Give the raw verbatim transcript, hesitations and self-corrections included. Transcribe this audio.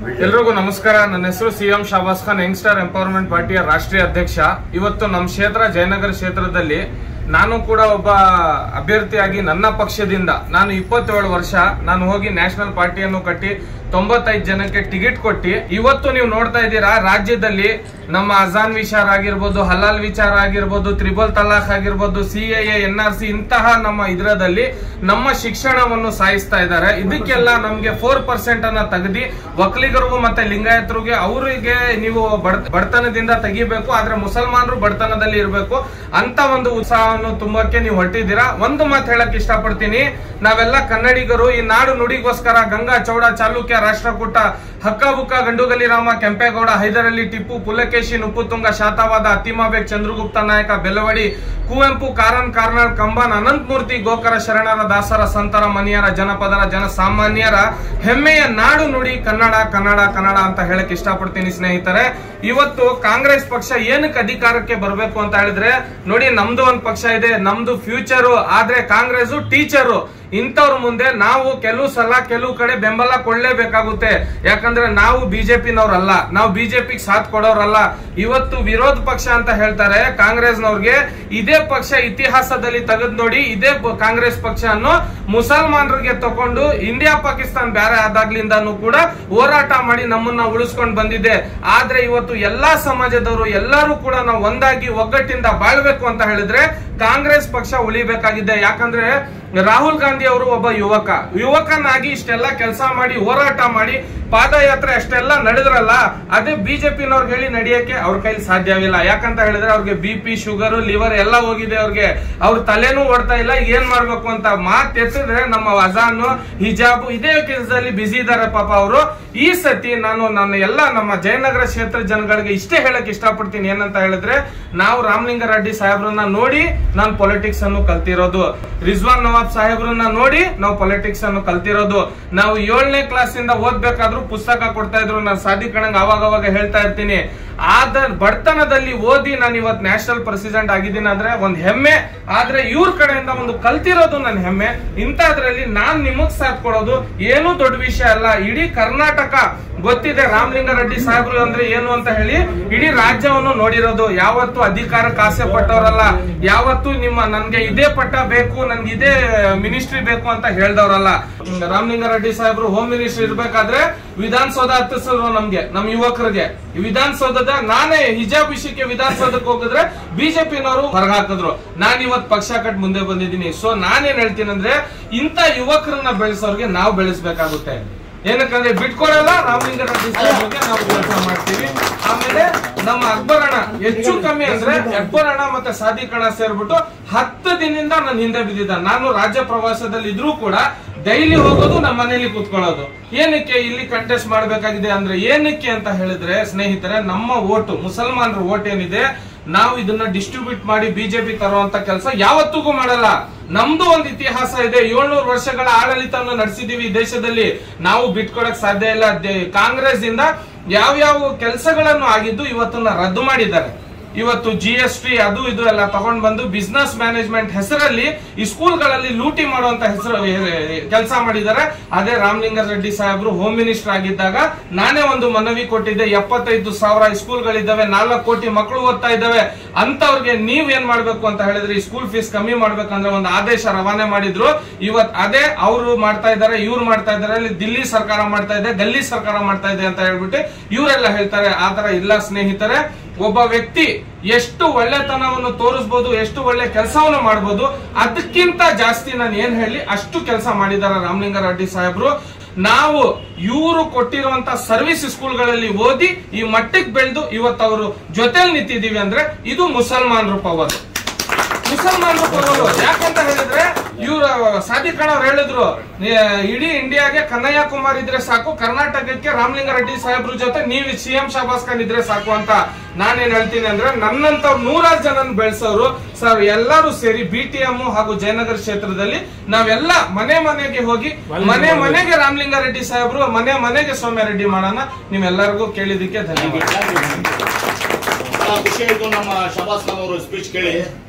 ಎಲ್ರಿಗೂ ನಮಸ್ಕಾರ. ನನ್ನ ಹೆಸರು CM Shabaz Khan, youngster empowerment ಪಾರ್ಟಿಯ ರಾಷ್ಟ್ರೀಯ ಅಧ್ಯಕ್ಷ. ಇವತ್ತು ನಮ್ಮ ಕ್ಷೇತ್ರ ಜಯನಗರ ಕ್ಷೇತ್ರದಲ್ಲಿ ನಾನು ಕೂಡ ಒಬ್ಬ ಅಭ್ಯರ್ಥಿಯಾಗಿ ನನ್ನ ಪಕ್ಷದಿಂದ ನಾನು ಇಪ್ಪತ್ತೇಳು ವರ್ಷ ನಾನು ಹೋಗಿ ನ್ಯಾಷನಲ್ ಪಾರ್ಟಿಯನ್ನು ಕಟ್ಟಿ ತೊಂಬತ್ತೈದು ಜನಕ್ಕೆ ಟಿಕೆಟ್ ಕೊಟ್ಟಿ ಇವತ್ತು ನೀವು ನೋಡ್ತಾ ಇದ್ದೀರಾ ರಾಜ್ಯದಲ್ಲಿ ನಮ್ಮ ಅಜಾನ್ ವಿಚಾರ ಆಗಿರ್ಬೋದು, ಹಲಾಲ್ ವಿಚಾರ ಆಗಿರ್ಬೋದು, ತ್ರಿಬಲ್ ತಲಾಖ್ ಆಗಿರ್ಬೋದು, C A N R C ಇಂತಹ ನಮ್ಮ ಇದರದಲ್ಲಿ ನಮ್ಮ ಶಿಕ್ಷಣವನ್ನು ಸಾಯಿಸ್ತಾ ಇದ್ದಾರೆ. ಇದಕ್ಕೆಲ್ಲ ನಮ್ಗೆ ಫೋರ್ ಪರ್ಸೆಂಟ್ ಅನ್ನ ತೆಗೆದಿ ಒಕ್ಕಲಿಗರಿಗೂ ಮತ್ತೆ ಲಿಂಗಾಯತರಿಗೆ ಅವರಿಗೆ ನೀವು ಬಡತನದಿಂದ ತೆಗಿಬೇಕು, ಆದ್ರೆ ಮುಸಲ್ಮಾನರು ಬಡತನದಲ್ಲಿ ಇರಬೇಕು ಅಂತ ಒಂದು ಉತ್ಸಾಹವನ್ನು ತುಂಬಕ್ಕೆ ನೀವು ಹೊರಟಿದ್ದೀರಾ. ಒಂದು ಮಾತು ಹೇಳಕ್ ಇಷ್ಟಪಡ್ತೀನಿ, ನಾವೆಲ್ಲ ಕನ್ನಡಿಗರು ಈ ನಾಡು ನುಡಿಗೋಸ್ಕರ ಗಂಗಾ ಚೌಡ ಚಾಲುಕ್ಯ ರಾಷ್ಟ್ರಕೂಟ ಹಕ್ಕಬುಕ್ಕ ಗಂಡುಗಲಿ ರಾಮ ಕೆಂಪೇಗೌಡ ಹೈದರಲಿ ಟಿಪ್ಪು ಪುಲಕೇಶಿ ನುಪ್ಪುತುಂಗ ಶಾತವಾದ ಅತ್ತಿಮಾಬೇಗ್ ಚಂದ್ರಗುಪ್ತ ನಾಯಕ ಬೆಲವಡಿ ಕುವೆಂಪು ಕಾರನ್ ಕಾರ್ನಾಡ್ ಕಂಬನ್ ಅನಂತಮೂರ್ತಿ ಗೋಕರ ಶರಣರ ದಾಸರ ಸಂತರ ಮನಿಯರ ಜನಪದರ ಜನಸಾಮಾನ್ಯರ ಹೆಮ್ಮೆಯ ನಾಡು ನುಡಿ ಕನ್ನಡ ಕನ್ನಡ ಕನ್ನಡ ಅಂತ ಹೇಳಕ್ ಇಷ್ಟಪಡ್ತೀನಿ ಸ್ನೇಹಿತರೆ. ಇವತ್ತು ಕಾಂಗ್ರೆಸ್ ಪಕ್ಷ ಏನಕ್ಕೆ ಅಧಿಕಾರಕ್ಕೆ ಬರಬೇಕು ಅಂತ ಹೇಳಿದ್ರೆ ನೋಡಿ, ನಮ್ದು ಒಂದು ಪಕ್ಷ ಇದೆ, ನಮ್ದು ಫ್ಯೂಚರು, ಆದ್ರೆ ಕಾಂಗ್ರೆಸ್ ಟೀಚರು. ಇಂಥವ್ರ ಮುಂದೆ ನಾವು ಕೆಲವು ಸಲ ಕೆಲವು ಕಡೆ ಬೆಂಬಲ ಕೊಡ್ಲೇಬೇಕಾಗುತ್ತೆ. ಯಾಕಂದ್ರೆ ನಾವು ಬಿಜೆಪಿನವ್ರಲ್ಲ, ನಾವು ಬಿಜೆಪಿಗೆ ಸಾಥ್ ಕೊಡೋರಲ್ಲ. ಇವತ್ತು ವಿರೋಧ ಪಕ್ಷ ಅಂತ ಹೇಳ್ತಾರೆ ಕಾಂಗ್ರೆಸ್ನವ್ರಿಗೆ. ಇದೇ ಪಕ್ಷ ಇತಿಹಾಸದಲ್ಲಿ ತೆಗೆದು ನೋಡಿ, ಇದೇ ಕಾಂಗ್ರೆಸ್ ಪಕ್ಷ ಅನ್ನು ಮುಸಲ್ಮಾನರಿಗೆ ತಕೊಂಡು ಇಂಡಿಯಾ ಪಾಕಿಸ್ತಾನ ಬೇರೆ ಆದಾಗ್ಲಿಂದಾನು ಕೂಡ ಹೋರಾಟ ಮಾಡಿ ನಮ್ಮನ್ನ ಉಳಿಸ್ಕೊಂಡು ಬಂದಿದೆ. ಆದ್ರೆ ಇವತ್ತು ಎಲ್ಲಾ ಸಮಾಜದವರು ಎಲ್ಲರೂ ಕೂಡ ನಾವು ಒಂದಾಗಿ ಒಗ್ಗಟ್ಟಿಂದ ಬಾಳ್ಬೇಕು ಅಂತ ಹೇಳಿದ್ರೆ ಕಾಂಗ್ರೆಸ್ ಪಕ್ಷ ಉಳಿಬೇಕಾಗಿದೆ. ಯಾಕಂದ್ರೆ ರಾಹುಲ್ ಗಾಂಧಿ ಅವರು ಒಬ್ಬ ಯುವಕ ಯುವಕನಾಗಿ ಇಷ್ಟೆಲ್ಲ ಕೆಲಸ ಮಾಡಿ ಹೋರಾಟ ಮಾಡಿ ಪಾದಯಾತ್ರೆ ಅಷ್ಟೆಲ್ಲ ನಡೆದ್ರಲ್ಲ, ಅದೇ ಬಿಜೆಪಿನವ್ರಿಗೆ ಹೇಳಿ ನಡೆಯಕ್ಕೆ ಅವ್ರ ಕೈಲಿ ಸಾಧ್ಯವಿಲ್ಲ. ಯಾಕಂತ ಹೇಳಿದ್ರೆ ಅವ್ರಿಗೆ ಬಿ ಪಿ ಶುಗರ್ ಲಿವರ್ ಎಲ್ಲ ಹೋಗಿದೆ, ಅವ್ರಿಗೆ ಅವ್ರ ತಲೆನೂ ಓಡ್ತಾ ಇಲ್ಲ. ಏನ್ ಮಾಡ್ಬೇಕು ಅಂತ ಮಾತ್ ಎತ್ತಿದ್ರೆ ನಮ್ಮ ಅಜಾನು ಹಿಜಾಬು ಇದೇ ಕೆಲಸದಲ್ಲಿ ಬಿಸಿ ಇದಾರೆ ಪಾಪ ಅವರು. ಈ ಸತಿ ನಾನು ನನ್ನ ಎಲ್ಲ ನಮ್ಮ ಜಯನಗರ ಕ್ಷೇತ್ರ ಜನಗಳಿಗೆ ಇಷ್ಟೇ ಹೇಳಕ್ ಇಷ್ಟಪಡ್ತೀನಿ. ಏನಂತ ಹೇಳಿದ್ರೆ ನಾವು ರಾಮಲಿಂಗಾರೆಡ್ಡಿ ಸಾಹೇಬ್ರನ್ನ ನೋಡಿ ನಾನು ಪೊಲಿಟಿಕ್ಸ್ ಅನ್ನು ಕಲ್ತಿರೋದು, ರಿಜ್ವಾನ್ ನವಾಬ್ ಸಾಹೇಬ್ರನ್ನ ನೋಡಿ ನಾವು ಪೊಲಿಟಿಕ್ಸ್ ಅನ್ನು ಕಲ್ತಿರೋದು. ನಾವು ಏಳನೇ ಕ್ಲಾಸ್ ಇಂದ ಓದ್ಬೇಕಾದ್ರೂ ಪುಸ್ತಕ ಕೊಡ್ತಾ ಇದ್ರು, ನಾನು ಸಾಧಿಕಣಂಗ್ ಅವಾಗ ಅವಾಗ ಹೇಳ್ತಾ ಇರ್ತೀನಿ. ಆದ ಬಡತನದಲ್ಲಿ ಓದಿ ನಾನು ಇವತ್ತು ನ್ಯಾಷನಲ್ ಪ್ರೆಸಿಡೆಂಟ್ ಆಗಿದ್ದೀನಿ ಅಂದ್ರೆ ಒಂದ್ ಹೆಮ್ಮೆ. ಆದ್ರೆ ಇವ್ರ ಕಡೆಯಿಂದ ಒಂದು ಕಲ್ತಿರೋದು ನನ್ನ ಹೆಮ್ಮೆ. ಇಂಥದ್ರಲ್ಲಿ ನಾನ್ ನಿಮಗ್ ಸಾಥ್ ಕೊಡೋದು ಏನು ದೊಡ್ಡ ವಿಷಯ ಅಲ್ಲ. ಇಡೀ ಕರ್ನಾಟಕ ಗೊತ್ತಿದೆ ರಾಮಲಿಂಗಾರೆಡ್ಡಿ ಸಾಹೇಬ್ರು ಅಂದ್ರೆ ಏನು ಅಂತ ಹೇಳಿ. ಇಡೀ ರಾಜ್ಯವನ್ನು ನೋಡಿರೋದು. ಯಾವತ್ತು ಅಧಿಕಾರಕ್ಕೆ ಆಸೆ ಪಟ್ಟವರಲ್ಲ, ಯಾವತ್ತು ನಿಮ್ಮ ನನ್ಗೆ ಇದೇ ಪಟ್ಟ ಬೇಕು, ನನ್ಗೆ ಇದೇ ಮಿನಿಸ್ಟ್ರಿ ಬೇಕು ಅಂತ ಹೇಳ್ದವ್ರಲ್ಲ. ರಾಮಲಿಂಗಾರೆಡ್ಡಿ ಸಾಹೇಬ್ರು ಹೋಮ್ ಮಿನಿಸ್ಟ್ರಿ ಇರ್ಬೇಕಾದ್ರೆ ವಿಧಾನಸೌಧ ಹತ್ತಿಸಿದ್ರು ನಮ್ಗೆ, ನಮ್ ಯುವಕರಿಗೆ. ವಿಧಾನಸೌಧದ ನಾನೇ ಹಿಜಾಬ್ ವಿಷಯಕ್ಕೆ ವಿಧಾನಸೌಧಕ್ಕೆ ಹೋಗಿದ್ರೆ ಬಿಜೆಪಿನವರು ಹೊರಗಾಕಿದ್ರು. ನಾನ್ ಇವತ್ ಪಕ್ಷ ಕಟ್ ಮುಂದೆ ಬಂದಿದ್ದೀನಿ. ಸೊ ನಾನೇನ್ ಹೇಳ್ತೀನಿ ಅಂದ್ರೆ ಇಂಥ ಯುವಕರನ್ನ ಬೆಳೆಸೋರ್ಗೆ ನಾವು ಬೆಳೆಸಬೇಕಾಗುತ್ತೆ. ಏನಕ್ಕಂದ್ರೆ ಬಿಟ್ಕೊಡಲ್ಲ, ರಾಮಲಿಂಗಾರೆಡ್ಡಿ ಸಾಹೇಬ್ರಿಗೆ ನಾವು ಕೆಲಸ ಮಾಡ್ತೀವಿ. ಆಮೇಲೆ ನಮ್ಮ ಅಕ್ಬರಣ್ಣ ಹೆಚ್ಚು ಕಮ್ಮಿ ಅಂದ್ರೆ ಅಕ್ಬರಣ್ಣ ಮತ್ತೆ ಸಾದಿಕ್ ಅಣ್ಣ ಸೇರ್ಬಿಟ್ಟು ಹತ್ತು ದಿನದಿಂದ ನನ್ನ ಹಿಂದೆ ಬಿದ್ದಿದ್ದ. ನಾನು ರಾಜ್ಯ ಪ್ರವಾಸದಲ್ಲಿ ಇದ್ರೂ ಕೂಡ ಡೈಲಿ ಹೋಗೋದು ನಮ್ಮ ಮನೇಲಿ ಕೂತ್ಕೊಳ್ಳೋದು. ಏನಕ್ಕೆ ಇಲ್ಲಿ ಕಂಟೆಸ್ಟ್ ಮಾಡ್ಬೇಕಾಗಿದೆ ಅಂದ್ರೆ ಏನಕ್ಕೆ ಅಂತ ಹೇಳಿದ್ರೆ ಸ್ನೇಹಿತರೆ, ನಮ್ಮ ಓಟು ಮುಸಲ್ಮಾನರ ಓಟ್ ಏನಿದೆ ನಾವು ಇದನ್ನ ಡಿಸ್ಟ್ರಿಬ್ಯೂಟ್ ಮಾಡಿ ಬಿಜೆಪಿ ತರುವಂತ ಕೆಲಸ ಯಾವತ್ತಿಗೂ ಮಾಡಲ್ಲ. ನಮ್ದು ಒಂದು ಇತಿಹಾಸ ಇದೆ, ಏಳ್ನೂರು ವರ್ಷಗಳ ಆಡಳಿತವನ್ನು ನಡೆಸಿದೀವಿ ದೇಶದಲ್ಲಿ. ನಾವು ಬಿಟ್ಕೊಡಕ್ ಸಾಧ್ಯ ಇಲ್ಲ. ಕಾಂಗ್ರೆಸ್ ಇಂದ ಯಾವ್ಯಾವ ಕೆಲಸಗಳನ್ನು ಆಗಿದ್ದು ಇವತ್ತನ್ನ ರದ್ದು ಮಾಡಿದ್ದಾರೆ. ಇವತ್ತು ಜಿ ಎಸ್ ಟಿ ಅದು ಇದು ಎಲ್ಲ ತಗೊಂಡ್ ಬಂದು ಬಿಸ್ನೆಸ್ ಮ್ಯಾನೇಜ್ಮೆಂಟ್ ಹೆಸರಲ್ಲಿ ಈ ಸ್ಕೂಲ್ಗಳಲ್ಲಿ ಲೂಟಿ ಮಾಡುವಂತ ಹೆಸರು ಕೆಲಸ ಮಾಡಿದ್ದಾರೆ. ಅದೇ ರಾಮಲಿಂಗಾರೆಡ್ಡಿ ಸಾಹೇಬ್ರು ಹೋಮ್ ಮಿನಿಸ್ಟರ್ ಆಗಿದ್ದಾಗ ನಾನೇ ಒಂದು ಮನವಿ ಕೊಟ್ಟಿದ್ದೆ. ಎಪ್ಪತ್ತೈದು ಸಾವಿರ ಸ್ಕೂಲ್ಗಳಿದ್ದಾವೆ, ನಾಲ್ಕು ಕೋಟಿ ಮಕ್ಕಳು ಓದ್ತಾ ಇದ್ದಾವೆ. ಅಂತವ್ರಿಗೆ ನೀವ್ ಏನ್ ಮಾಡ್ಬೇಕು ಅಂತ ಹೇಳಿದ್ರೆ ಈ ಸ್ಕೂಲ್ ಫೀಸ್ ಕಮ್ಮಿ ಮಾಡ್ಬೇಕಂದ್ರೆ ಒಂದು ಆದೇಶ ರವಾನೆ ಮಾಡಿದ್ರು. ಇವತ್ ಅದೇ ಅವರು ಮಾಡ್ತಾ ಇದ್ದಾರೆ, ಇವ್ರು ಮಾಡ್ತಾ ಇದ್ದಾರೆ. ಅಲ್ಲಿ ದಿಲ್ಲಿ ಸರ್ಕಾರ ಮಾಡ್ತಾ ಇದೆ, ಗಲ್ಲಿ ಸರ್ಕಾರ ಮಾಡ್ತಾ ಇದೆ ಅಂತ ಹೇಳ್ಬಿಟ್ಟು ಇವರೆಲ್ಲ ಹೇಳ್ತಾರೆ. ಆತರ ಇಲ್ಲ ಸ್ನೇಹಿತರೆ. ಒಬ್ಬ ವ್ಯಕ್ತಿ ಎಷ್ಟು ಒಳ್ಳೆತನವನ್ನು ತೋರಿಸಬಹುದು, ಎಷ್ಟು ಒಳ್ಳೆ ಕೆಲಸವನ್ನು ಮಾಡಬಹುದು, ಅದಕ್ಕಿಂತ ಜಾಸ್ತಿ ನಾನು ಏನ್ ಹೇಳಿ ಅಷ್ಟು ಕೆಲಸ ಮಾಡಿದಾರೆ ರಾಮಲಿಂಗಾರೆಡ್ಡಿ ಸಾಹೇಬ್ರು. ನಾವು ಇವರು ಕೊಟ್ಟಿರುವಂತ ಸರ್ವಿಸ್ ಸ್ಕೂಲ್ಗಳಲ್ಲಿ ಓದಿ ಈ ಮಟ್ಟಕ್ಕೆ ಬೆಳೆದು ಇವತ್ತು ಅವರು ಜೊತೆಲಿ ನಿಂತಿದೀವಿ ಅಂದ್ರೆ ಇದು ಮುಸಲ್ಮಾನರು ಪವರ್, ಮುಸಲ್ಮಾನರು ಪವರ್. ಯಾಕಂತ ಹೇಳಿದ್ರೆ ಇವ್ರು ಸಾದಿಕ್ ಅಣ್ಣ ಅವ್ರು ಹೇಳಿದ್ರು, ಇಡೀ ಇಂಡಿಯಾಗೆ ಕನ್ನಯ್ಯ ಕುಮಾರ್ ಇದ್ರೆ ಸಾಕು, ಕರ್ನಾಟಕಕ್ಕೆ ರಾಮಲಿಂಗಾರೆಡ್ಡಿ ಸಾಹೇಬ್ರ ಜೊತೆ ನೀವು ಸಿಎಂ ಶಾಬಾಸ್ ಖಾನ್ ಇದ್ರೆ ಸಾಕು ಅಂತ. ನಾನೇನ್ ಹೇಳ್ತೀನಿ ಅಂದ್ರೆ ನನ್ನಂತ ನೂರಾರು ಜನ ಬೆಳೆಸೋರು ಸರ್ ಎಲ್ಲರೂ ಸೇರಿ ಬಿ ಟಿ ಎಂ ಹಾಗೂ ಜಯನಗರ ಕ್ಷೇತ್ರದಲ್ಲಿ ನಾವೆಲ್ಲ ಮನೆ ಮನೆಗೆ ಹೋಗಿ ಮನೆ ಮನೆಗೆ ರಾಮಲಿಂಗಾರೆಡ್ಡಿ ಸಾಹೇಬ್ರು, ಮನೆ ಮನೆಗೆ ಸೌಮ್ಯರೆಡ್ಡಿ ಮಾಡೋಣ. ನಿಮ್ಮೆಲ್ಲರಿಗೂ ಕೇಳಿದಕ್ಕೆ ಧನ್ಯವಾದ. ಖುಷಿ ಆಯ್ತು ನಮ್ಮ ಶಾಬಾಸ್ ಖಾನ್ ಅವರು ಸ್ಪೀಚ್ ಕೇಳಿ.